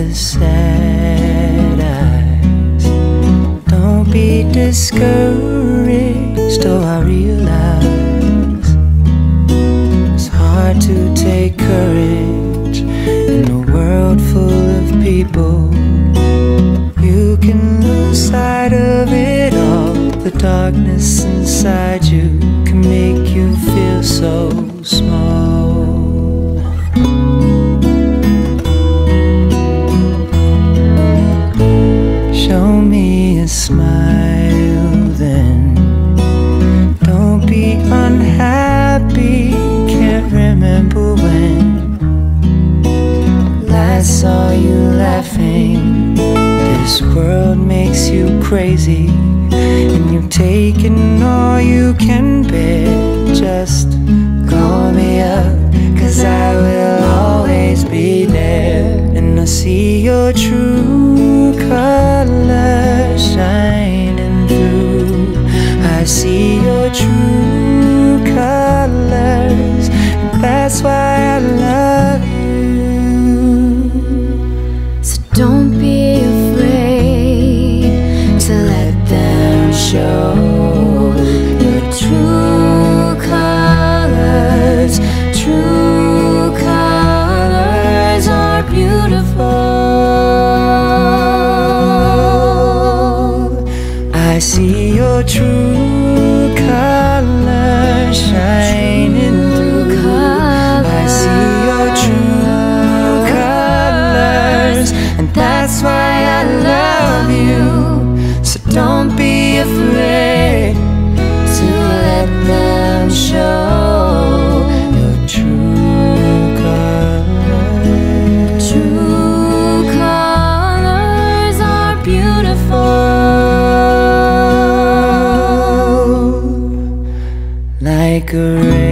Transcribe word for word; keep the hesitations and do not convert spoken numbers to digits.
the sad eyes. Don't be discouraged, oh I realize it's hard to take courage in a world full of people. You can lose sight of it all. The darkness inside you can make you feel so small. Show me a smile then. Don't be unhappy. Can't remember when last saw you laughing. This world makes you crazy, and you've taken all you can bear. Just call me up, 'cause I will always be there. And I see your true colors shining through. I see your true colors, and that's why I love you. So don't be afraid to let them show your true colors. True colors are beautiful. I see your true colors shining through. I see your true colors, and that's why I love you. So don't be afraid to let them show your true colors. True colors are beautiful. Like a rain